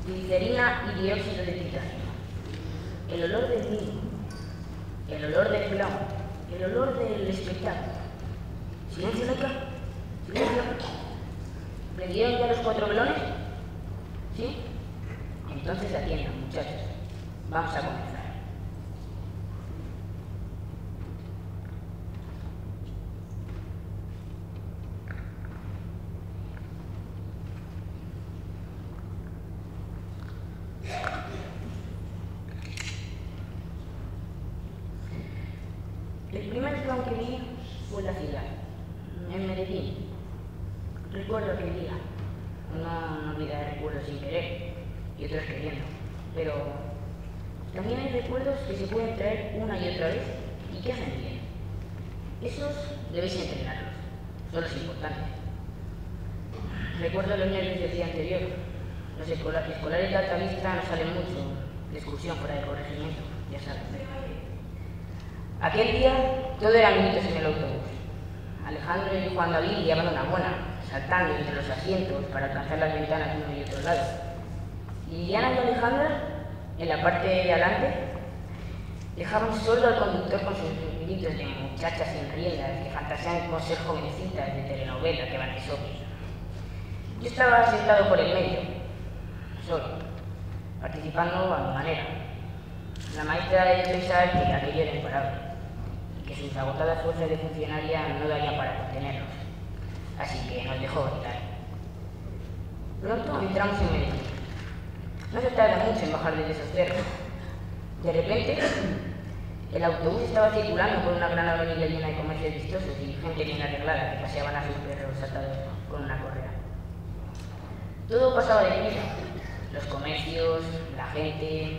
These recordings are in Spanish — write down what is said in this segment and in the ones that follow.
glicerina y dióxido de titanio, el olor del vino, el olor del clown, el olor del espectáculo. Silencio, Laika, silencio. ¿Prendieron ya los 4 velones? ¿Sí? Entonces atiendan, muchachos. Vamos a comenzar. El primer clown que vi fue en la ciudad, en Medellín. Recuerdo aquel día. No olvidaré recuerdos sin querer y otros queriendo, pero también hay recuerdos que se pueden traer una y otra vez y que hacen bien. Esos debéis entrenarlos, son los importantes. Recuerdo los nervios del día anterior. Los escolares de alta vista no salen mucho de excursión fuera del corregimiento, ya saben. Aquel día todo eran gritos en el autobús. Alejandro y Juan David llevaban una buena, saltando entre los asientos para alcanzar las ventanas de uno y otro lado. Y Liliana y Alejandra, en la parte de adelante, dejaban solo al conductor con sus gritos de muchachas sin riendas que fantasean con ser jovencitas de telenovela que van de shopping. Yo estaba sentado por el medio, solo, participando a mi manera. La maestra debe pensar que aquello era imparable y que sus agotadas fuerzas de funcionaria no darían para contenernos. Así que nos dejó gritar. Pronto entramos en Medellín. No se tarda mucho en bajar desde esos cerros. De repente, el autobús estaba circulando por una gran avenida llena de comercios vistosos y gente bien arreglada que paseaban a sus perros atados con una correa. Todo pasaba deprisa. Los comercios, la gente,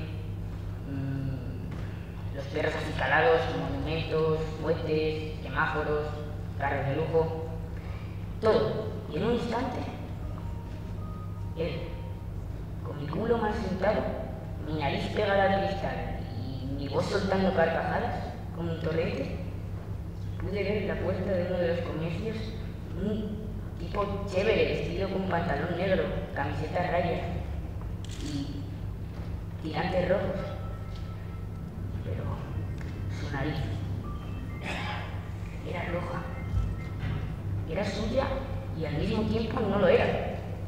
los perros acicalados, monumentos, puentes, semáforos, carros de lujo. Todo, y en un instante, él, con mi culo mal sentado, mi nariz pegada al cristal y mi voz soltando carcajadas, como un torrente, pude ver en la puerta de uno de los comercios un tipo chévere vestido con pantalón negro, camiseta a rayas y tirantes rojos, pero su nariz era roja. Era suya y al mismo tiempo no lo era.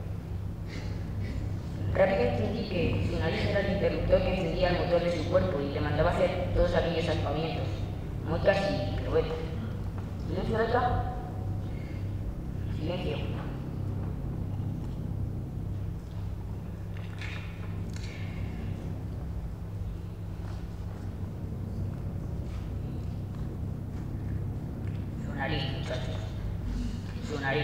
Rápido entendí que su nariz era el interruptor que encendía el motor de su cuerpo y le mandaba hacer todos aquellos aspavientos, muecas y piruetas. ¿Silencio de acá? Silencio. Su nariz, muchachos. Su nariz.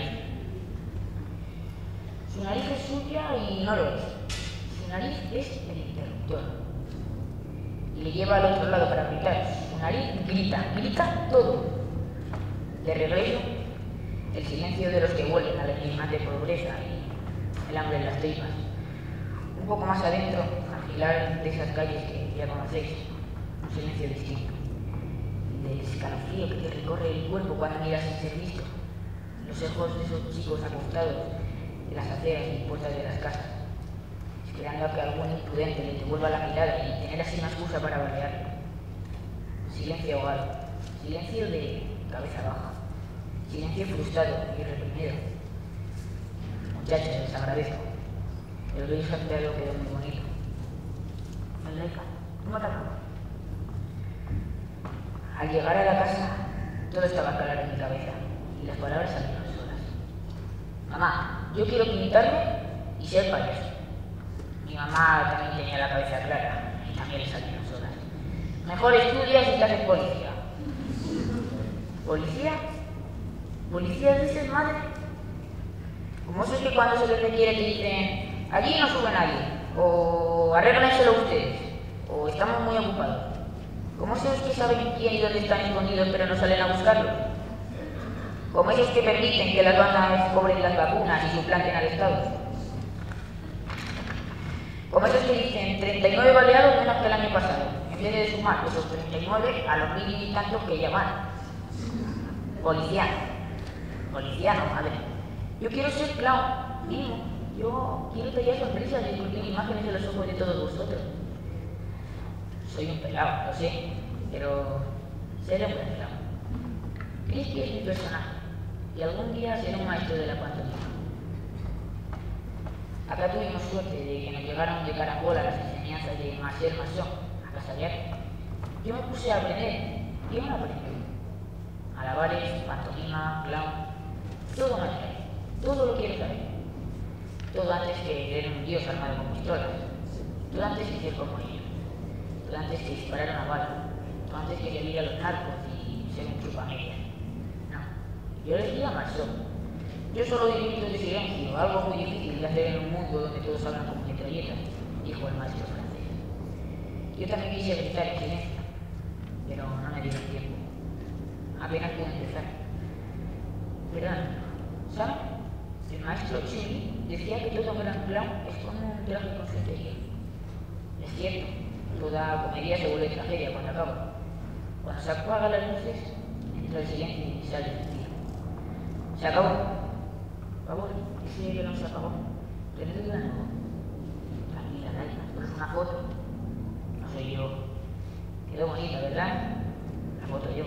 Su nariz es suya y no lo es. Su nariz es el interruptor. Y le lleva al otro lado para gritar. Su nariz grita todo. De regreso, el silencio de los que vuelven a la indignante pobreza y el hambre en las tripas. Un poco más adentro, al girar de esas calles que ya conocéis, un silencio distinto. Del escalofrío que te recorre el cuerpo cuando miras sin ser visto. Los ojos de esos chicos acostados en las aceras y puertas de las casas, esperando a que algún imprudente le devuelva la mirada y tener así una excusa para balearlo. Silencio ahogado, silencio de cabeza baja, silencio frustrado y reprimido. Muchachos, les agradezco. El rey Santiago quedó muy bonito. Laika, ¿cómo te acabo? Al llegar a la casa, todo estaba claro en mi cabeza y las palabras salieron solas. Mamá, yo quiero pintarme y ser payaso. Mi mamá también tenía la cabeza clara y también le salieron solas. Mejor estudias y te haces policía. ¿Policía? ¿Policía dices, madre? Como eso es que cuando se les requiere te dicen allí no sube nadie, o arréglenselo ustedes, o estamos muy ocupados. ¿Cómo esos que saben quién y dónde están escondidos pero no salen a buscarlos? Como esos que permiten que las bandas cobren las vacunas y suplanten al Estado. Como esos que dicen 39 baleados menos que el año pasado, en vez de sumar esos 39 a los 1000 y tantos que ya van. Policía no, madre. Yo quiero ser clown, mismo. Yo quiero tallar sonrisas y esculpir imágenes de los ojos de todos vosotros. Soy un pelado, lo sé, pero seré un buen pelado. Cristi es mi personaje y algún día seré un maestro de la pantomima. Acá tuvimos suerte de que nos llegaron de caracola las enseñanzas de Marcel Masson a Casabiac. Yo me puse a aprender y aún aprendí. Malabares, pantomima, clown, todo me atrae, todo lo quiero saber. Todo antes que ser un dios armado con pistolas, todo antes que ser como ellos, todo antes que disparar una bala, todo antes que servir a los narcos y ser un chupamedia. No, yo les di a Marceau. Yo solo di minutos de silencio, algo muy difícil de hacer en un mundo donde todos hablan como metralletas, dijo el maestro francés. Yo también quise gritar en silencio, pero no me dieron tiempo. Apenas pude empezar. Perdón, ¿saben? El maestro Chili decía que todo gran clown es como un traje con su interior. Es cierto, toda comedia se vuelve tragedia cuando acaba. Cuando se apagan las luces, entra el silencio y sale el tiro. Se acabó. Por favor, ese que no se acabó. ¿Tenés duda? No. Tranquila, Laika, pones una foto. No soy yo. Quedó bonita, ¿verdad? La foto yo.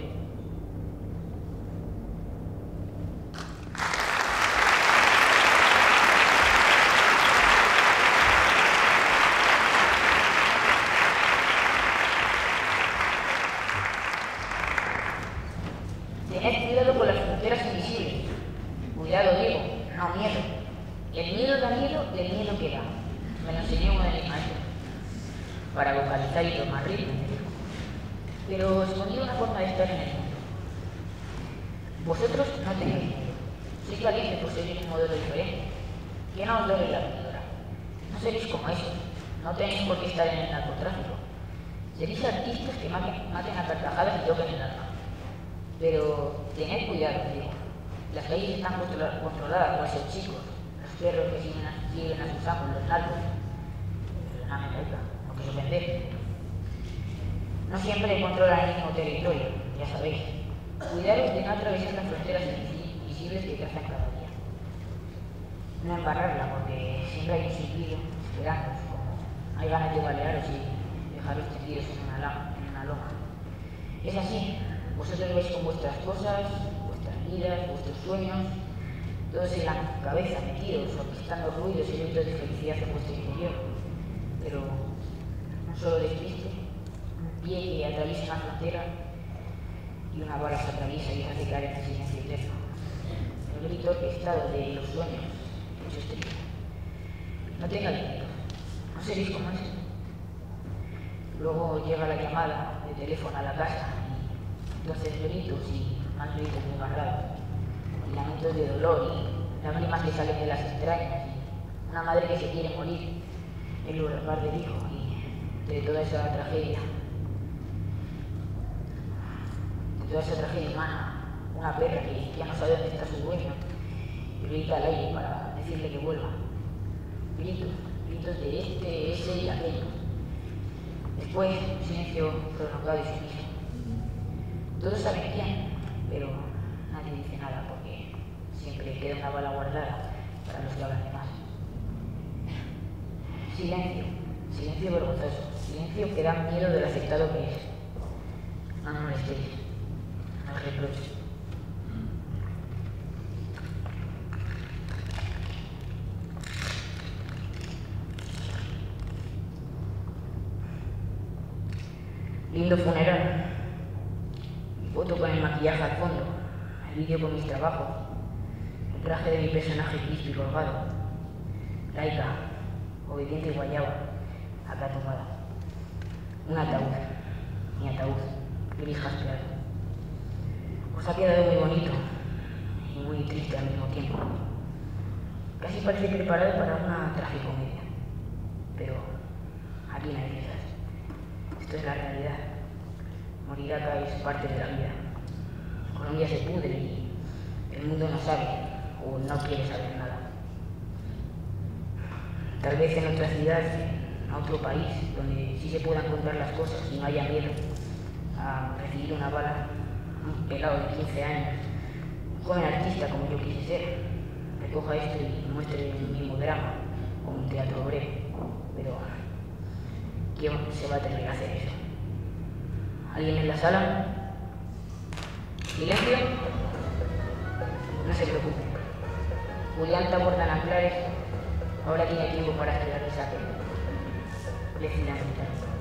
Tened cuidado con las fronteras invisibles. Cuidado, digo, no miedo. El miedo da miedo del miedo que da. Me lo enseñó uno de mis maestros. Para vocalizar y tomar ritmo, me dijo. Pero escondí una forma de estar en el mundo. Vosotros no tenéis miedo. Sois valientes por seguir un modelo diferente. Que no os duele la píldora. No seréis como esos. No tenéis por qué estar en el narcotráfico. Seréis artistas que maten a carcajadas y toquen el alma. Pero tened cuidado, digo. Las calles están controladas por esos chicos, los perros que siguen a sus amos, los narcos. Perdóname, Laika, no quiero ofender. No siempre controlan el mismo territorio, ya sabéis. Cuidaros de no atravesar las fronteras invisibles que trazan cada día. No embarrarla, porque siempre hay un silbido esperándoos, como hay ganas de balearos y dejaros tendidos en una loma. Es así, vosotros vais con vuestras cosas, vidas, vuestros sueños, todos en la cabeza metidos, orquestando ruidos y gritos de felicidad en vuestro interior. Pero un solo despiste, un pie que atraviesa una frontera y una bala se atraviesa y hace caer en el silencio eterno. El grito orquestado de los sueños hechos tristes. No tengáis miedo, no seréis como eso. Luego llega la llamada de teléfono a la casa y entonces gritos y más gritos desgarrados, y lamentos de dolor y lágrimas que salen de las entrañas, y una madre que se quiere morir en lugar del hijo, y de toda esa tragedia humana, una perra que ya no sabe dónde está su dueño, y grita al aire para decirle que vuelva. Gritos de este, ese y aquello. Después, un silencio prolongado y sumiso. Todos saben quién, pero nadie dice nada porque siempre queda una bala guardada para los que hablan de más. Silencio vergonzoso, silencio que da miedo del afectado que es. No molestéis, no os reproches. Lindo funeral. Foto con el maquillaje al fondo, el vídeo con mis trabajos, el traje de mi personaje Cristi colgado, Laika, obediente guayaba, acá tumbada. Un ataúd, mi ataúd, gris jaspeado. Os ha quedado muy bonito y muy triste al mismo tiempo. Casi parece preparado para una tragicomedia. Pero aquí no hay risas. Esto es la realidad. Morir acá es parte de la vida. Colombia se pudre y el mundo no sabe o no quiere saber nada. Tal vez en otra ciudad, en otro país, donde sí se puedan contar las cosas y no haya miedo a recibir una bala, un pelado de 15 años, un joven artista como yo quise ser, recoja esto y muestre el mismo drama, como un teatro obrero. Pero, ¿quién se va a atrever a hacer eso? ¿Alguien en la sala? ¿Silencio? No se preocupe. Julián está por Nanclares. Ahora tiene tiempo para estudiar el saque. Le gritar.